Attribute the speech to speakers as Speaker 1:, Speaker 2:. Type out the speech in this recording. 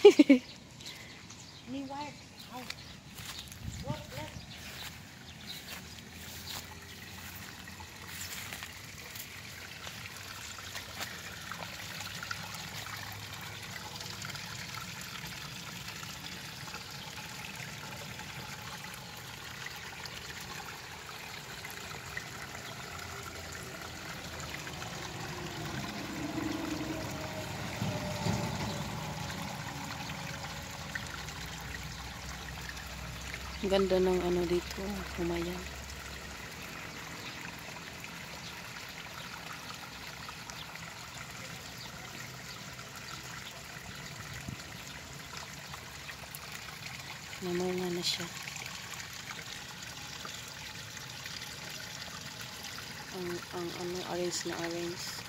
Speaker 1: Ni wire. Ow. What? Left.
Speaker 2: Ganda ng ano dito, Humayan. Namunga na siya. Ang ano, orange na orange.